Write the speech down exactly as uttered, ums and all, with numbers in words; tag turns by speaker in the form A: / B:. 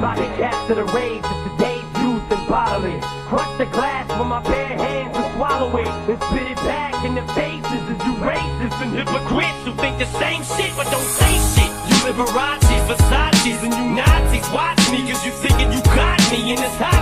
A: Body capture the rage of today's youth and bottle it. Crush the glass with my bare hands and swallow it, and spit it back in the faces of you racists and hypocrites who think the same shit but don't say shit. You Liberace's, Versace's, and you Nazis watch me cause you thinking you got me in this house.